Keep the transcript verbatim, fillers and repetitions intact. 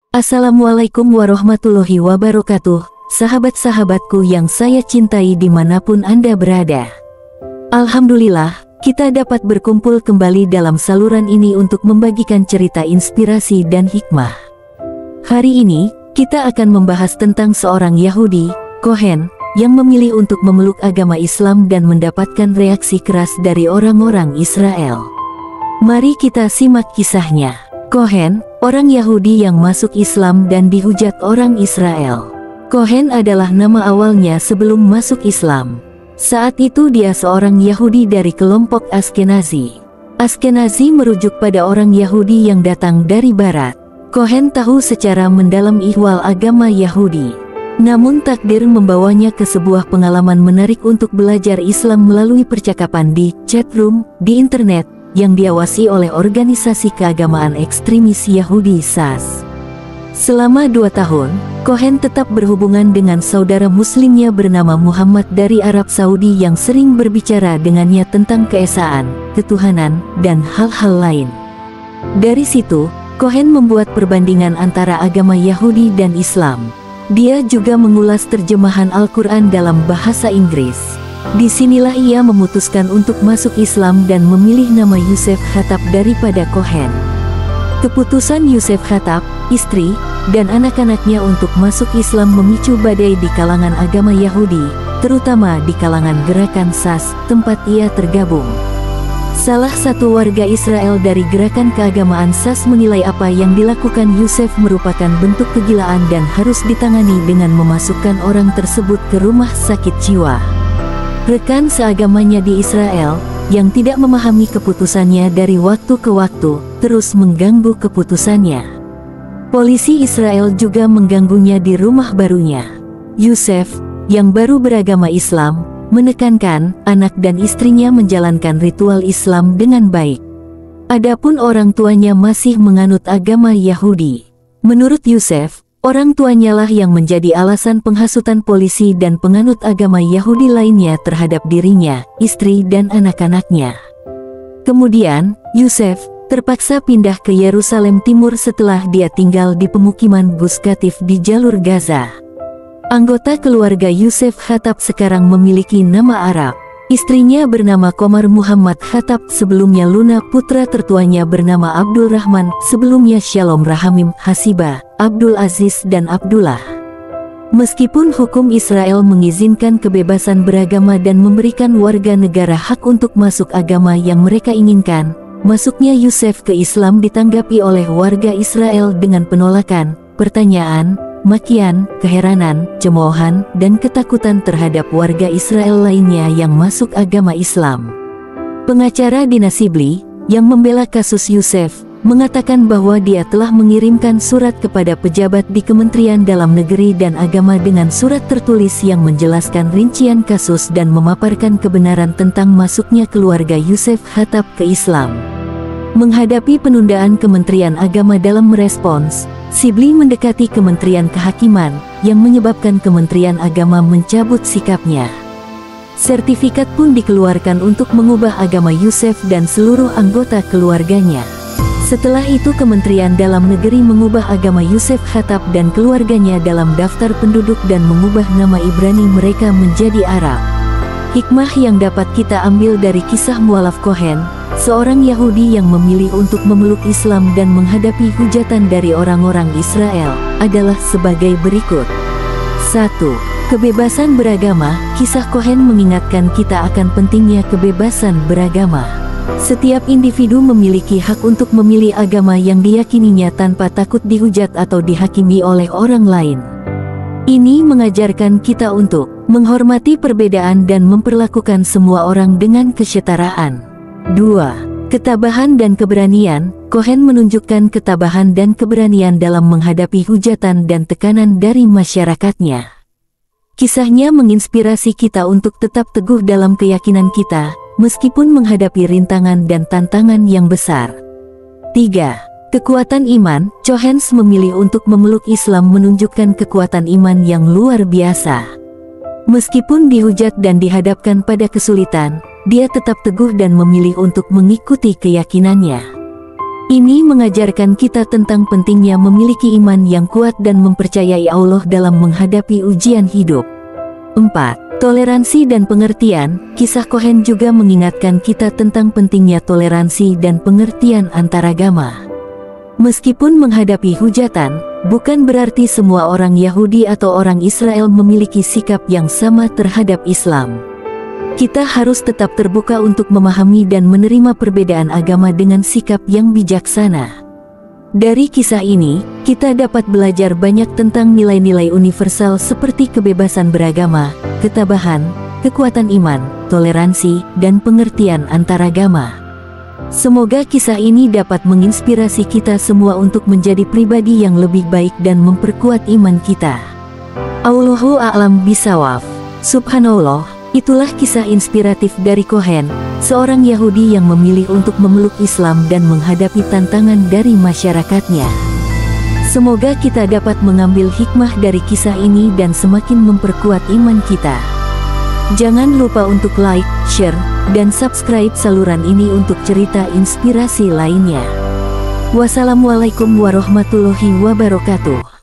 Assalamualaikum warahmatullahi wabarakatuh, sahabat-sahabatku yang saya cintai dimanapun Anda berada. Alhamdulillah, kita dapat berkumpul kembali dalam saluran ini untuk membagikan cerita inspirasi dan hikmah. Hari ini, kita akan membahas tentang seorang Yahudi, Cohen, yang memilih untuk memeluk agama Islam dan mendapatkan reaksi keras dari orang-orang Israel. Mari kita simak kisahnya. Cohen, orang Yahudi yang masuk Islam dan dihujat orang Israel. Cohen adalah nama awalnya sebelum masuk Islam. Saat itu dia seorang Yahudi dari kelompok Askenazi. Askenazi merujuk pada orang Yahudi yang datang dari barat. Cohen tahu secara mendalam ihwal agama Yahudi. Namun takdir membawanya ke sebuah pengalaman menarik untuk belajar Islam melalui percakapan di chatroom di internet yang diawasi oleh organisasi keagamaan ekstremis Yahudi S A S. Selama dua tahun, Cohen tetap berhubungan dengan saudara muslimnya bernama Muhammad dari Arab Saudi yang sering berbicara dengannya tentang keesaan, ketuhanan, dan hal-hal lain. Dari situ, Cohen membuat perbandingan antara agama Yahudi dan Islam. Dia juga mengulas terjemahan Al-Quran dalam bahasa Inggris. Disinilah ia memutuskan untuk masuk Islam dan memilih nama Yusef Khattab daripada Cohen. Keputusan Yusef Khattab, istri, dan anak-anaknya untuk masuk Islam memicu badai di kalangan agama Yahudi, terutama di kalangan gerakan S A S, tempat ia tergabung. Salah satu warga Israel dari gerakan keagamaan S A S menilai apa yang dilakukan Yusef merupakan bentuk kegilaan dan harus ditangani dengan memasukkan orang tersebut ke rumah sakit jiwa. Rekan seagamanya di Israel, yang tidak memahami keputusannya dari waktu ke waktu, terus mengganggu keputusannya. Polisi Israel juga mengganggunya di rumah barunya. Yusef, yang baru beragama Islam, menekankan anak dan istrinya menjalankan ritual Islam dengan baik. Adapun orang tuanya masih menganut agama Yahudi. Menurut Yusef, orang tuanya lah yang menjadi alasan penghasutan polisi dan penganut agama Yahudi lainnya terhadap dirinya, istri dan anak-anaknya. Kemudian, Yusef terpaksa pindah ke Yerusalem Timur setelah dia tinggal di pemukiman Gus Katif di jalur Gaza. Anggota keluarga Yusef Khattab sekarang memiliki nama Arab. Istrinya bernama Komar Muhammad Khattab, sebelumnya Luna, putra tertuanya bernama Abdul Rahman, sebelumnya Shalom Rahamim, Hasiba, Abdul Aziz dan Abdullah. Meskipun hukum Israel mengizinkan kebebasan beragama dan memberikan warga negara hak untuk masuk agama yang mereka inginkan, masuknya Yusef ke Islam ditanggapi oleh warga Israel dengan penolakan, pertanyaan, makian, keheranan, cemoohan, dan ketakutan terhadap warga Israel lainnya yang masuk agama Islam. Pengacara Dina Sibli, yang membela kasus Yusef, mengatakan bahwa dia telah mengirimkan surat kepada pejabat di Kementerian Dalam Negeri dan Agama dengan surat tertulis yang menjelaskan rincian kasus dan memaparkan kebenaran tentang masuknya keluarga Yusef Khattab ke Islam. Menghadapi penundaan Kementerian Agama dalam merespons, Sibli mendekati Kementerian Kehakiman, yang menyebabkan Kementerian Agama mencabut sikapnya. Sertifikat pun dikeluarkan untuk mengubah agama Yusef dan seluruh anggota keluarganya. Setelah itu Kementerian Dalam Negeri mengubah agama Yusef Khattab dan keluarganya dalam daftar penduduk dan mengubah nama Ibrani mereka menjadi Arab. Hikmah yang dapat kita ambil dari kisah mualaf Cohen, seorang Yahudi yang memilih untuk memeluk Islam dan menghadapi hujatan dari orang-orang Israel, adalah sebagai berikut. satu. Kebebasan beragama. Kisah Cohen mengingatkan kita akan pentingnya kebebasan beragama. Setiap individu memiliki hak untuk memilih agama yang diyakininya tanpa takut dihujat atau dihakimi oleh orang lain. Ini mengajarkan kita untuk menghormati perbedaan dan memperlakukan semua orang dengan kesetaraan. dua. Ketabahan dan keberanian. Cohen menunjukkan ketabahan dan keberanian dalam menghadapi hujatan dan tekanan dari masyarakatnya. Kisahnya menginspirasi kita untuk tetap teguh dalam keyakinan kita, meskipun menghadapi rintangan dan tantangan yang besar. tiga. Kekuatan iman. Cohen memilih untuk memeluk Islam menunjukkan kekuatan iman yang luar biasa. Meskipun dihujat dan dihadapkan pada kesulitan, dia tetap teguh dan memilih untuk mengikuti keyakinannya. Ini mengajarkan kita tentang pentingnya memiliki iman yang kuat dan mempercayai Allah dalam menghadapi ujian hidup. empat. Toleransi dan pengertian. Kisah Kohen juga mengingatkan kita tentang pentingnya toleransi dan pengertian antaragama. Meskipun menghadapi hujatan, bukan berarti semua orang Yahudi atau orang Israel memiliki sikap yang sama terhadap Islam. Kita harus tetap terbuka untuk memahami dan menerima perbedaan agama dengan sikap yang bijaksana. Dari kisah ini, kita dapat belajar banyak tentang nilai-nilai universal seperti kebebasan beragama, ketabahan, kekuatan iman, toleransi, dan pengertian antaragama. Semoga kisah ini dapat menginspirasi kita semua untuk menjadi pribadi yang lebih baik dan memperkuat iman kita. Allahu a'lam bishawab. Subhanallah. Itulah kisah inspiratif dari Kohen, seorang Yahudi yang memilih untuk memeluk Islam dan menghadapi tantangan dari masyarakatnya. Semoga kita dapat mengambil hikmah dari kisah ini dan semakin memperkuat iman kita. Jangan lupa untuk like, share, dan subscribe saluran ini untuk cerita inspirasi lainnya. Wassalamualaikum warahmatullahi wabarakatuh.